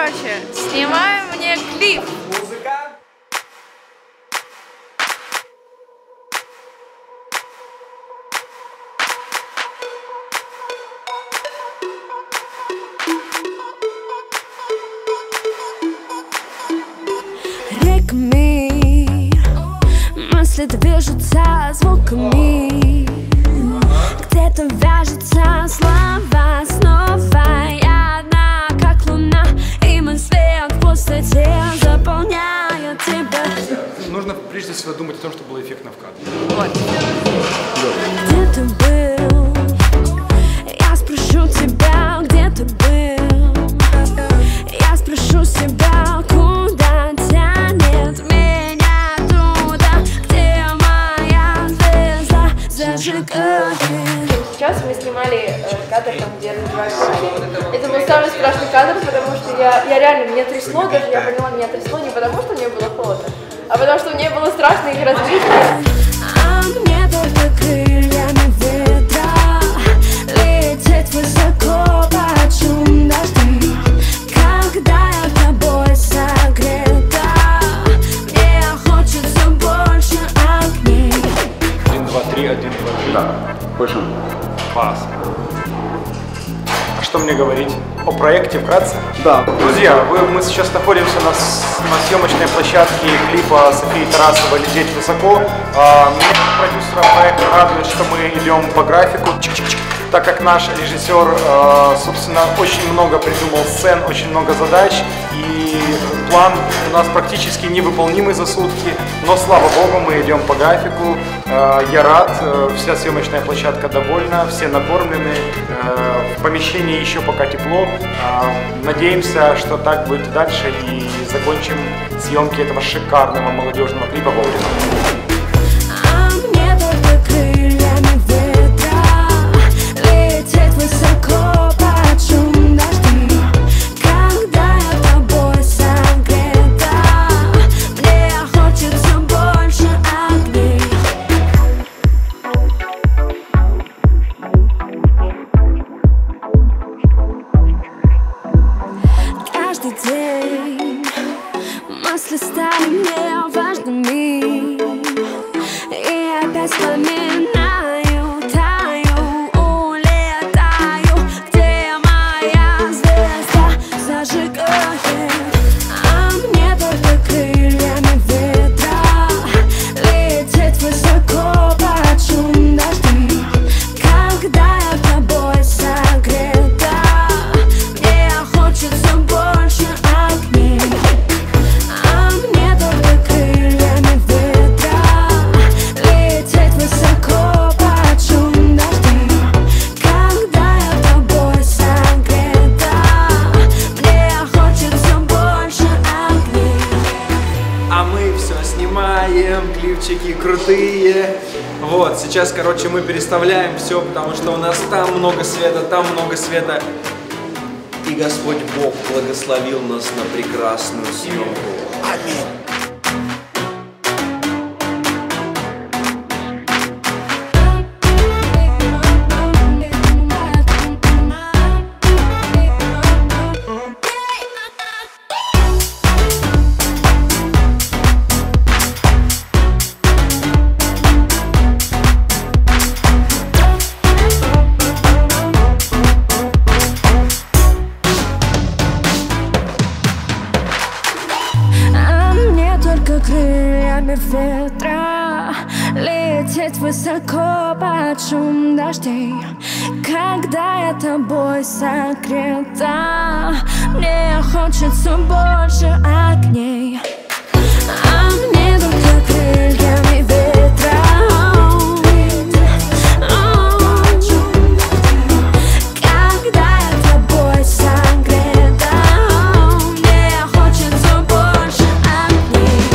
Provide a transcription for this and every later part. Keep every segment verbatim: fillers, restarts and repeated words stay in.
короче, снимаем мне клип. Музыка. Реками мысли движутся звуками, где-то вяжутся слова снова. Я одна, как луна, и мой свет в пустоте заполняет тебя. Нужно прежде всего думать о том, чтобы было эффектно в кадре. Вот. Где ты был? Я спрошу тебя, где ты был? Я спрошу себя, куда тянет меня туда, где моя звезда зажигает. Сейчас мы снимали э, кадр, там, где развивается клип. Это был самый страшный кадр, потому что я, я реально, меня трясло, даже я поняла, меня трясло не потому, что мне было холодно, а потому что мне было страшно их разбить. А мне только крыльями ветра лететь высоко под шум дождей. Когда я тобой согрета, мне хочется больше огней. Один, два, три, один, два, три. Да, больше. Класс. А что мне говорить? О проекте вкратце? Да. Друзья, вы, мы сейчас находимся на, с- на съемочной площадке клипа Софии Тарасовой «Лететь высоко». А, меня, как продюсера проекта, радует, что мы идем по графику, чик-чик-чик, так как наш режиссер, а, собственно, очень много придумал сцен, очень много задач, и план у нас практически невыполнимый за сутки, но, слава богу, мы идем по графику. А, я рад, а, вся съемочная площадка довольна, все накормлены, а, в помещении еще пока тепло. А, надеемся, что так будет и дальше, и закончим съемки этого шикарного молодежного клипа вовремя. А мне только крыльями ветра лететь высоко под шум дождей. Когда я тобой согрета, мне хочется больше огней. Каждый день мысли стали мне важными, и опять вспоминаю, таю, улетаю, где моя звезда зажигает. А мне только крыльями ветра лететь высоко под шум дождей. Когда я тобой согрета, мне хочется больше огней. А мне только крыльями ветра лететь высоко под шум дождей. Когда я тобой согрета, мне хочется больше огней. А мы все снимаем, клипчики крутые. Вот, сейчас, короче, мы переставляем все, потому что у нас там много света, там много света. И Господь Бог благословил нас на прекрасную съемку. Аминь. А мне только крыльями ветра лететь высоко под шум дождей. Когда я тобой согрета, мне хочется больше огней. А мне только крыльями ветра. Когда я тобой согрета, мне хочется больше огней.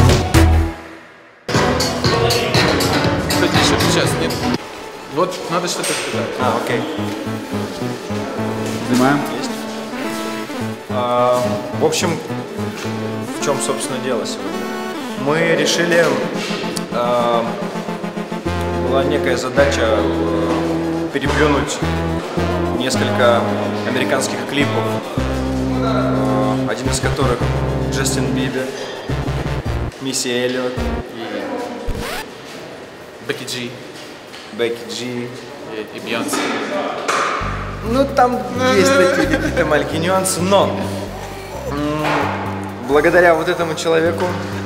Кстати, еще сейчас нет. Вот надо что-то сказать. А, окей. Снимаем. Есть. А, в общем, в чем, собственно, дело сегодня? Мы решили, а, была некая задача а, переплюнуть несколько американских клипов. А, один один из которых Джастин Бибер, Мисси Эллиот И Бекки Джи. Бекки Джи. И, и Бейонсе. Ну, там есть такие какие-то маленькие нюансы, но м, благодаря вот этому человеку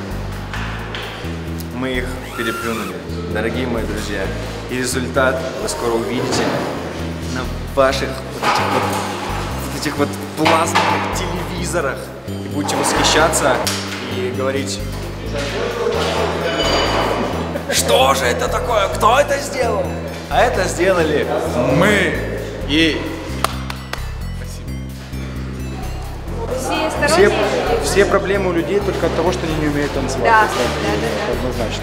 мы их переплюнули, дорогие мои друзья. И результат вы скоро увидите на ваших вот этих вот, вот этих вот плазменных телевизорах. И будете восхищаться и говорить: что же это такое? Кто это сделал? А это сделали мы. И Все Все, сторонние. все проблемы у людей только от того, что они не умеют танцевать. Да, Это да, да, да. однозначно.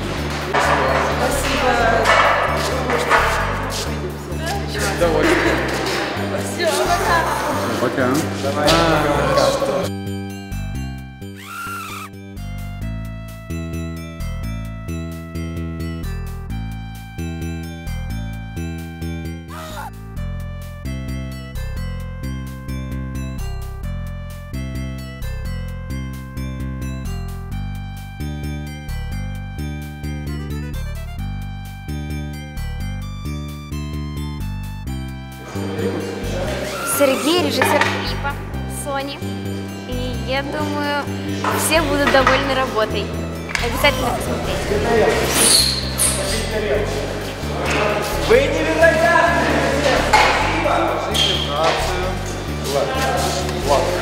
пока. Сергей, режиссер клипа Сони. И я думаю, все будут довольны работой. Обязательно посмотрите. Вы невероятны! Ладно.